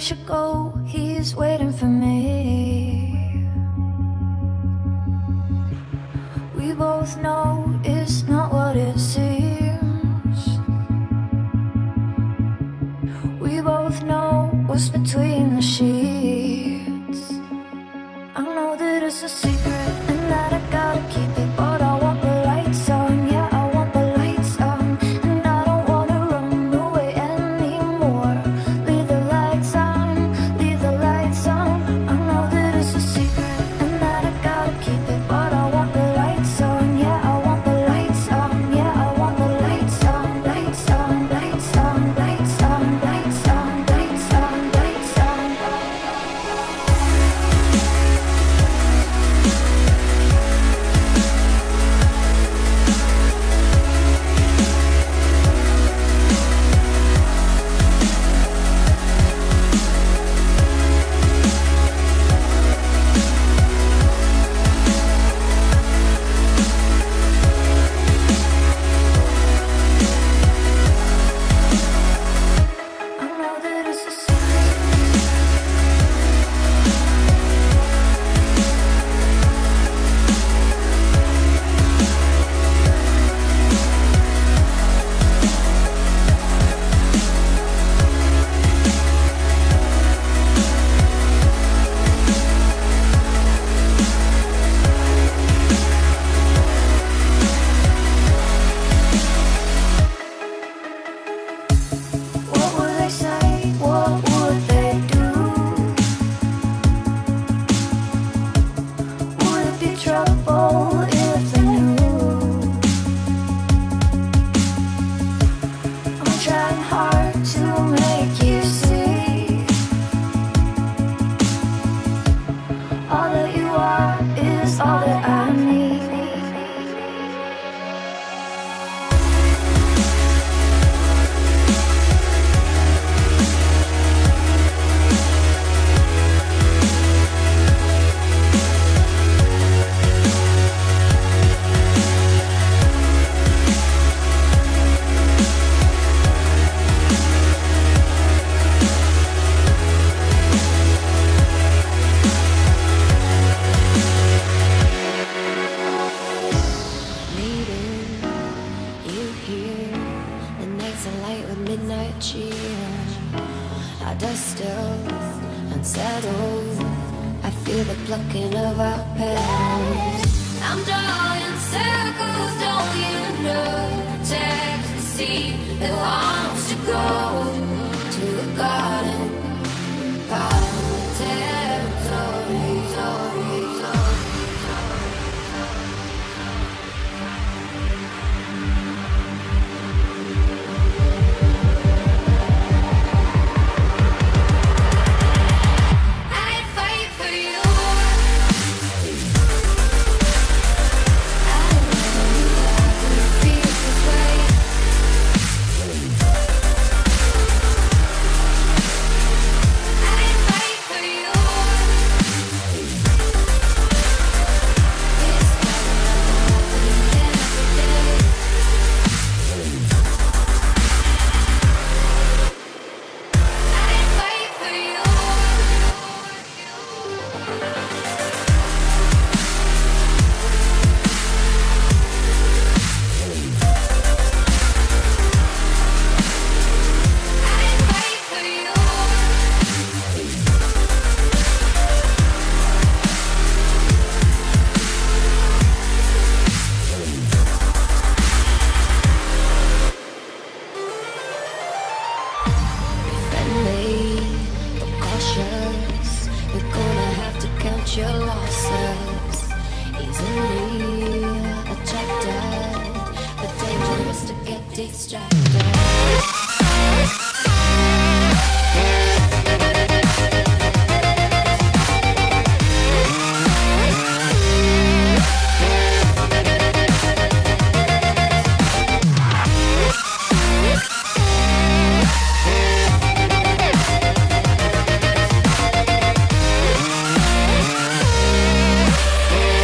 should go, he's waiting for me. We both know it's not what it seems. We both know what's between the sheets. I know that it's a secret and that I gotta keep it, but I want the lights on, yeah, I want the lights on. And I don't wanna run away anymore. Leave the lights on, leave the lights on. I know that it's a secret and that I gotta keep it, but I want the lights on, yeah, I want the lights on, yeah, I want the lights on, lights on, lights on, lights on, lights on, lights on, lights on. I know that it's a secret. What would they say? What would they do? Would it be trouble if they knew? I'm trying hard to make you see. All that you are is all that I need. Needing you here, the nights are light with midnight cheer. Our dust still unsettled. I feel the plucking of our petals. I'm drawing circles, don't you know? Text the sea that wants to go to a garden, part of the territory. I'd fight for you. I know you feel this way. I'd fight for you. It's happening every day. I'd fight for you. I'd fight for you. Friendly, but cautious. You're gonna have to count your losses. Easily attracted, but dangerous to get distracted.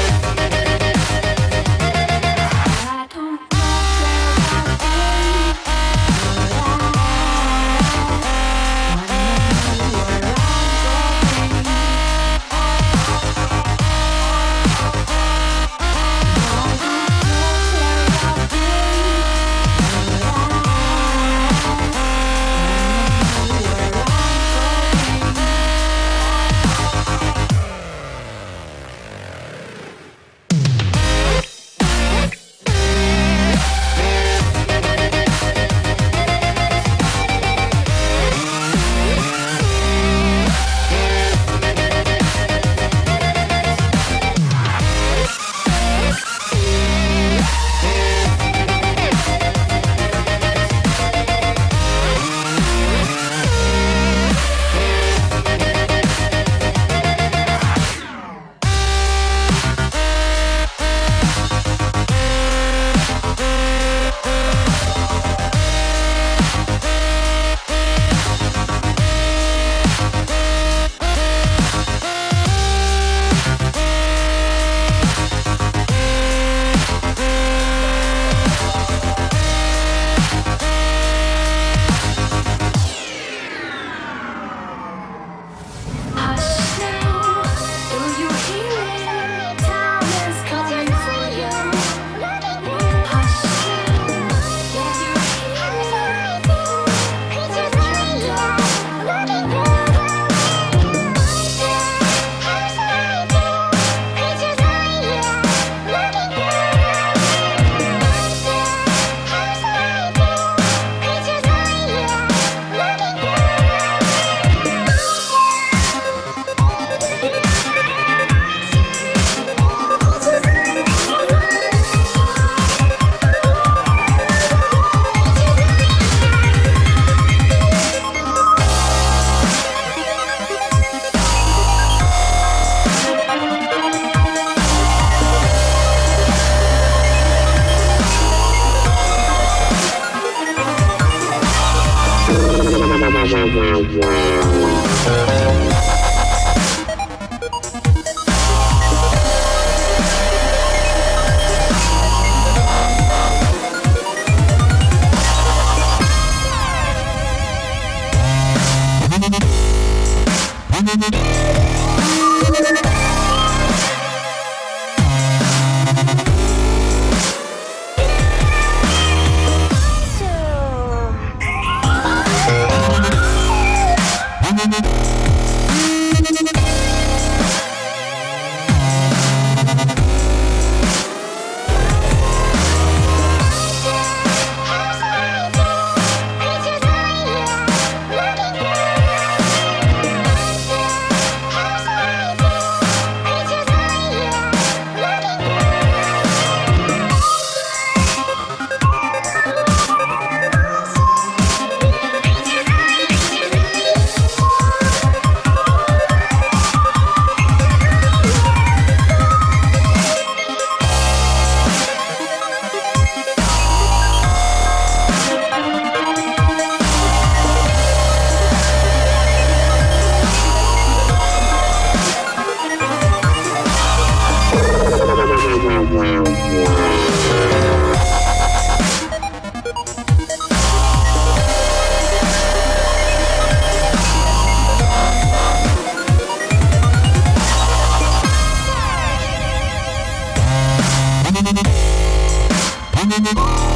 I don't know where I am. We'll be right back.